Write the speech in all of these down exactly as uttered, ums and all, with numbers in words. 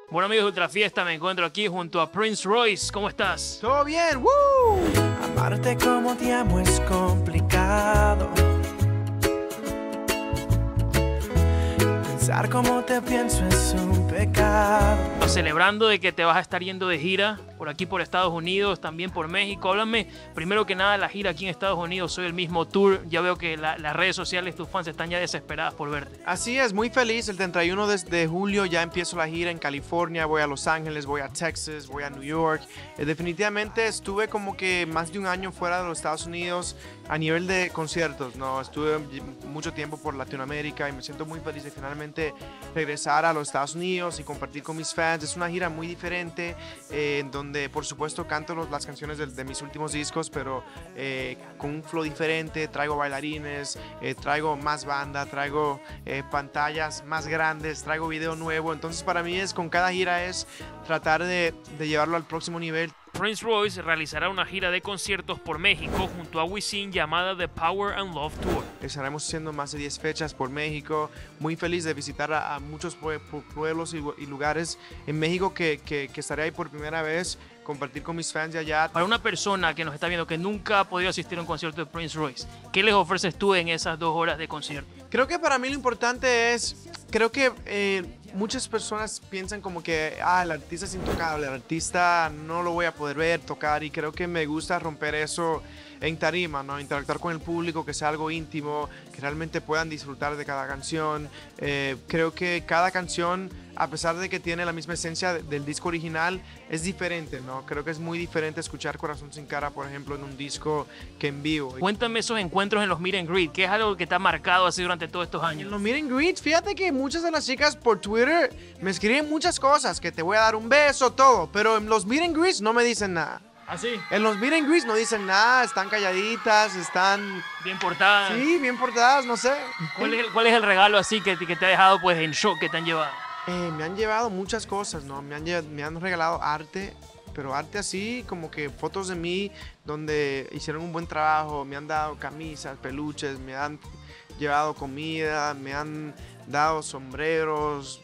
Bueno, amigos de Ultra Fiesta, me encuentro aquí junto a Prince Royce. ¿Cómo estás? ¿Todo bien? ¡Woo! Amarte como te amo es complicado. Pensar como te pienso es un pecado. Celebrando de que te vas a estar yendo de gira por aquí por Estados Unidos, también por México. Háblame primero que nada de la gira aquí en Estados Unidos. Soy el mismo tour. Ya veo que la, las redes sociales, tus fans están ya desesperadas por verte. Así es, muy feliz. El treinta y uno de, de julio ya empiezo la gira en California. Voy a Los Ángeles, voy a Texas, voy a New York. Eh, definitivamente estuve como que más de un año fuera de los Estados Unidos a nivel de conciertos, ¿no? Estuve mucho tiempo por Latinoamérica y me siento muy feliz de finalmente regresar a los Estados Unidos y compartir con mis fans. Es una gira muy diferente, eh, en donde por supuesto canto los, las canciones de, de mis últimos discos, pero eh, con un flow diferente. Traigo bailarines, eh, traigo más banda, traigo eh, pantallas más grandes, traigo video nuevo. Entonces para mí es, con cada gira es tratar de, de llevarlo al próximo nivel. Prince Royce realizará una gira de conciertos por México junto a Wisin llamada The Power and Love Tour. Estaremos haciendo más de diez fechas por México. Muy feliz de visitar a, a muchos pueblos y, y lugares en México que, que, que estaré ahí por primera vez, compartir con mis fans de allá. Para una persona que nos está viendo que nunca ha podido asistir a un concierto de Prince Royce, ¿qué les ofreces tú en esas dos horas de concierto? Creo que para mí lo importante es, creo que eh, muchas personas piensan como que ah, el artista es intocable, el artista no lo voy a poder ver, tocar, y creo que me gusta romper eso en tarima, ¿no? Interactuar con el público, que sea algo íntimo, que realmente puedan disfrutar de cada canción. Eh, creo que cada canción, a pesar de que tiene la misma esencia del disco original, es diferente, ¿no? Creo que es muy diferente escuchar Corazón Sin Cara, por ejemplo, en un disco que en vivo. Cuéntame esos encuentros en los meet and greet, que es algo que te ha marcado así durante todos estos años. En los meet and greet, fíjate que muchas de las chicas por Twitter me escriben muchas cosas, que te voy a dar un beso, todo, pero en los meet and greets no me dicen nada. ¿Ah, sí? En los meet and greets no dicen nada, están calladitas, están... Bien portadas. Sí, bien portadas, no sé. ¿Cuál es el, cuál es el regalo así que, que te ha dejado pues en shock, que te han llevado? Eh, me han llevado muchas cosas, ¿no? Me han, me han regalado arte, pero arte así, como que fotos de mí donde hicieron un buen trabajo. Me han dado camisas, peluches, me han llevado comida, me han dado sombreros,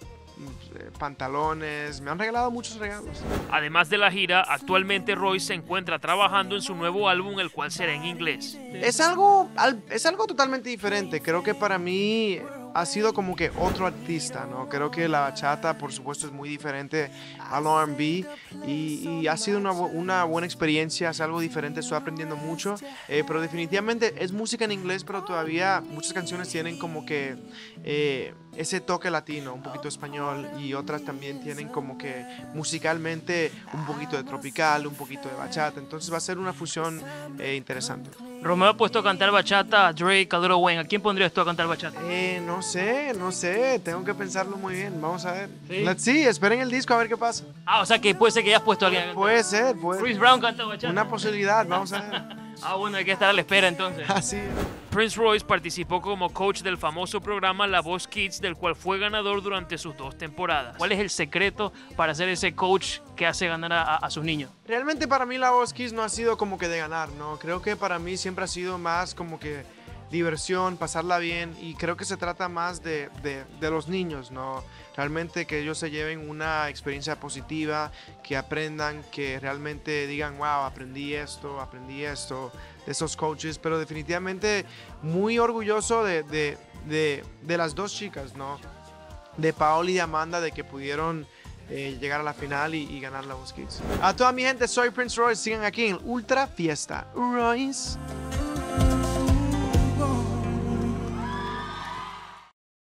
pantalones, me han regalado muchos regalos. Además de la gira, actualmente Royce se encuentra trabajando en su nuevo álbum, el cual será en inglés. Es algo, es algo totalmente diferente. Creo que para mí ha sido como que otro artista, ¿no? Creo que la bachata, por supuesto, es muy diferente al R and B y, y ha sido una, una buena experiencia, es algo diferente, estoy aprendiendo mucho, eh, pero definitivamente es música en inglés, pero todavía muchas canciones tienen como que eh, ese toque latino, un poquito español, y otras también tienen como que musicalmente un poquito de tropical, un poquito de bachata. Entonces va a ser una fusión eh, interesante. Romeo ha puesto a cantar bachata a Drake, a Lil Wayne. ¿A quién pondrías tú a cantar bachata? Eh, no sé, no sé, tengo que pensarlo muy bien, vamos a ver. ¿Sí? Let's see, esperen el disco a ver qué pasa. Ah, o sea que puede ser que hayas puesto a alguien a cantar. Puede ser, puede Chris Brown canta bachata. Una posibilidad, vamos a ver. Ah, bueno, hay que estar a la espera entonces. Así. Prince Royce participó como coach del famoso programa La Voz Kids, del cual fue ganador durante sus dos temporadas. ¿Cuál es el secreto para ser ese coach que hace ganar a, a sus niños? Realmente para mí La Voz Kids no ha sido como que de ganar, ¿no? Creo que para mí siempre ha sido más como que diversión, pasarla bien, y creo que se trata más de, de, de los niños, ¿no? Realmente que ellos se lleven una experiencia positiva, que aprendan, que realmente digan, wow, aprendí esto, aprendí esto de esos coaches, pero definitivamente muy orgulloso de, de, de, de las dos chicas, ¿no? De Paola y de Amanda, de que pudieron eh, llegar a la final y, y ganar La Voz Kids. A toda mi gente, soy Prince Royce, sigan aquí en Ultra Fiesta. Royce.